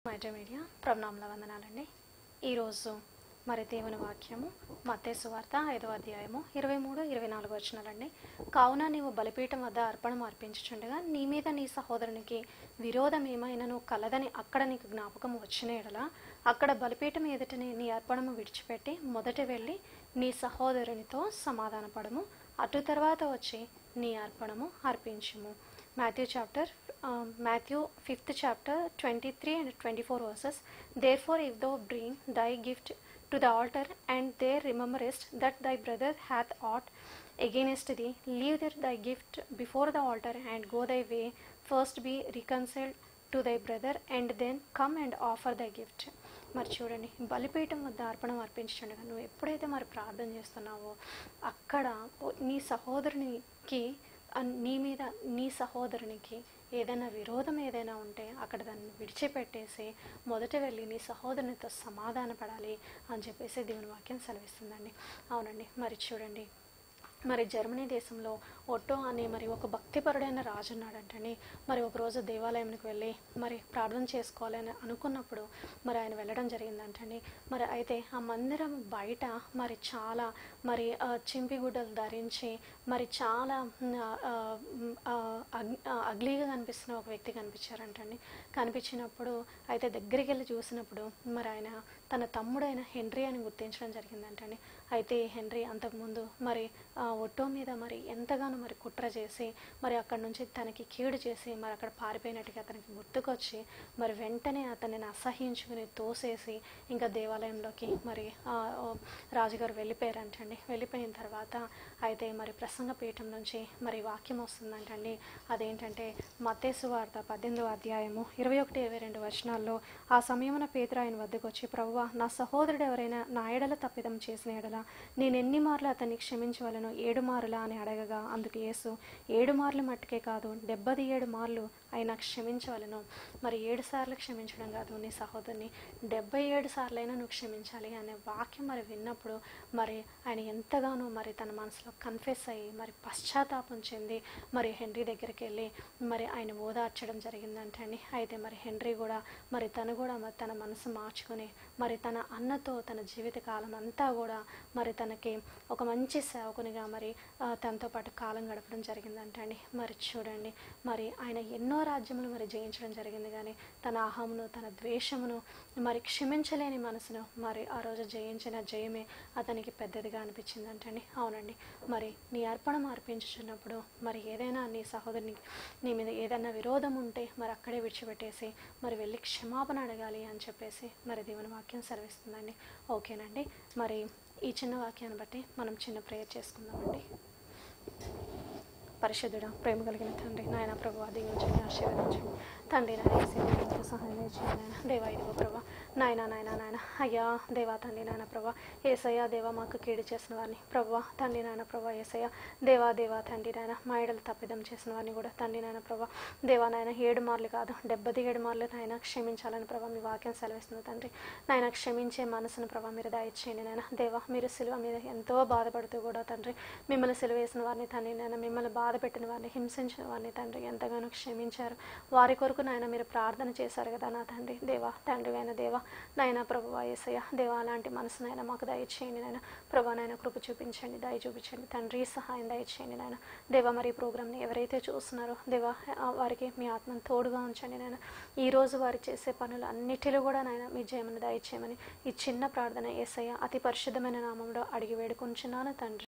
మైత్రి media ప్రణామముల వందనాలండి. ఈరోజు మరి దేవుని వాక్యము మత్తయి సువార్త 5వ అధ్యాయము 23-24 వచనాలండి. కావున నీవు బలిపీఠం వద్ద అర్పణము అర్పించుచుండగా నీ మీద నీ సహోదరునికి విరోధం ఏమైనను కలదని అక్కడ నీకు జ్ఞాపకం వచ్చిన ఎడల అక్కడ బలిపీఠం ఎదుటనే నీ అర్పణము విడిచిపెట్టి మొదట వెళ్ళి నీ సహోదరునితో సమాధానపడము, అటు తర్వాత వచ్చి నీ అర్పణము అర్పించుము. Matthew 5th chapter 23 and 24 verses. Therefore, if thou bring thy gift to the altar, and there rememberest that thy brother hath aught against thee, leave there thy gift before the altar, and go thy way. First be reconciled to thy brother, and then come and offer thy gift. మరి చూడండి, బలిపీఠం వద్ద అర్పణం అర్పించుండగా నువ్వు ఎప్పుడైతే మరి ప్రార్థన చేస్తున్నావో అక్కడ నీ సహోదరునికి నీ మీద నీ సహోదరునికి ఏదైనా విరోధం ఏదైనా ఉంటే అక్కడ దాన్ని విడిచిపెట్టేసి మొదట వెళ్ళి నీ సహోదరునితో సమాధాన పడాలి అని చెప్పేసి దేవుని వాక్యం సెలవిస్తుందండి. అవునండి, మరి చూడండి, మరి జర్మనీ దేశంలో ఒట్టో అనే మరి ఒక భక్తిపరుడైన రాజు ఉన్నాడంటండి. మరి ఒకరోజు దేవాలయంకి వెళ్ళి మరి ప్రార్థన చేసుకోవాలని అనుకున్నప్పుడు మరి ఆయన వెళ్ళడం జరిగిందంటండి. మరి అయితే ఆ మందిరం బయట మరి చాలా మరి చింపిగుడ్డలు ధరించి మరి చాలా అగ్లీగా కనిపిస్తున్న ఒక వ్యక్తి కనిపించారంటండి. కనిపించినప్పుడు అయితే దగ్గరికి వెళ్ళి చూసినప్పుడు మరి ఆయన తన తమ్ముడైన హెన్రీ అని గుర్తించడం జరిగిందంటండి. అయితే హెన్రీ అంతకుముందు మరి ఒట్టో మీద మరి ఎంతగానో మరి కుట్ర చేసి మరి అక్కడ నుంచి తనకి కీడు చేసి మరి అక్కడ పారిపోయినట్టుగా అతనికి గుర్తుకొచ్చి మరి వెంటనే అతనిని అసహ్యించుకుని తోసేసి ఇంకా దేవాలయంలోకి మరి రాజుగారు వెళ్ళిపోయారంటండి. వెళ్ళిపోయిన తర్వాత అయితే మరి ప్రసంగ పీఠం నుంచి మరి వాక్యం వస్తుందంటండి. అదేంటంటే మత్తయి సువార్త 18వ అధ్యాయము 21-22 వచనాల్లో, ఆ సమయమున పేతురు ఆయన వద్దకు వచ్చి, ప్రభువా, నా సహోదరుడు ఎవరైనా నా ఎడల తప్పిదం చేసిన ఎడల నేను ఎన్ని మార్లు అతన్ని క్షమించవలను, 7 మారులా అని అడగగా, అందుకు యేసు, 7 మార్లు మట్టుకే కాదు 77 మార్లు అయినా క్షమించవలను. మరి 7 సార్లు క్షమించడం కాదు, నీ సహోదరుని 77 సార్లైనా నువ్వు క్షమించాలి అనే వాక్యం మరి విన్నప్పుడు మరి ఆయన ఎంతగానో మరి తన మనసులో కన్ఫెస్ అయ్యి మరి పశ్చాత్తాపం చెంది మరి హెన్రీ దగ్గరికి వెళ్ళి మరి ఆయన ఓదార్చడం జరిగిందంటండి. అయితే మరి హెన్రీ కూడా మరి తను కూడా మరి తన మనసు మార్చుకొని మరి తన అన్నతో తన జీవిత కాలం అంతా కూడా మరి తనకి ఒక మంచి సేవకునిగా మరి తనతో పాటు కాలం గడపడం జరిగిందంటండి. మరి చూడండి, మరి ఆయన ఎన్నో రాజ్యములు మరి జయించడం జరిగింది, కానీ తన అహమును తన ద్వేషమును మరి క్షమించలేని మనసును మరి ఆ రోజు జయించిన జయమే అతనికి పెద్దదిగా అనిపించిందంటండి. అవునండి, మరి నీ అర్పణం అర్పించుచున్నప్పుడు మరి ఏదైనా నీ సహోదరుని నీ మీద ఏదైనా విరోధం ఉంటే మరి అక్కడే విడిచిపెట్టేసి మరి వెళ్ళి క్షమాపణ అడగాలి అని చెప్పేసి మరి దేవుని వాక్యం సెలవిస్తుందండి. ఓకేనండి, మరి ఈ చిన్న వాక్యాన్ని బట్టి మనం చిన్న ప్రేయర్ చేసుకుందామండి. పరిశుద్ధుడా, ప్రేమ కలిగిన తండ్రి, నాయన ప్రభు దీవించండి, ఆశీర్వదించండి తండ్రి. నాయన సహాయం చేయండి నాయన. దేవా, ఇదిగో ప్రభా, నాయన నాయన నాయన అయ్యా దేవా తండ్రి, నాయన ప్రభా ఏసయ్య దేవా, మాకు కీడు చేసిన వారిని ప్రభా తండ్రి, నాయన ప్రభా ఏసయ్య దేవా దేవా తండ్రి, నాయన మా ఎడలు తప్పిదం చేసిన వారిని కూడా తండ్రి, నాయన ప్రభా దేవా నాయన 7 మార్లు కాదు 77 మార్లు నాయన క్షమించాలని ప్రభా మీ వాక్యం సెలవిస్తుంది తండ్రి. నాయన క్షమించే మనసును ప్రభా మీరు దయచేయండి నాయన. దేవా, మీరు సిలువ మీద ఎంతో బాధపడుతూ కూడా తండ్రి మిమ్మల్ని సిలువ వేసిన వారిని తండ్రి, నాయన మిమ్మల్ని బాధ పెట్టిన వారిని, హింసించిన వారిని తండ్రి ఎంతగానో క్షమించారు. వారి కొరకు నాయన మీరు ప్రార్థన చేశారు కదా నా తండ్రి. దేవా తండ్రి అయిన దేవా నాయన ప్రభువా యేసయ్య దేవా, అలాంటి మనసునైనా మాకు దయచేయండి నాయన. ప్రభా నాయన కృప చూపించండి, దయ చూపించండి తండ్రి, సహాయం దయచేయండి నాయన. దేవా, మరి ఈ ప్రోగ్రామ్ని ఎవరైతే చూస్తున్నారో దేవా వారికి మీ ఆత్మను తోడుగా ఉంచండి నాయన. ఈరోజు వారు చేసే పనులు అన్నిటిలో కూడా నాయన మీ జయమని దయచేయమని ఈ చిన్న ప్రార్థన యేసయ్య అతి పరిశుద్ధమైన నామంలో అడిగి వేడుకొంచున్నాను తండ్రి.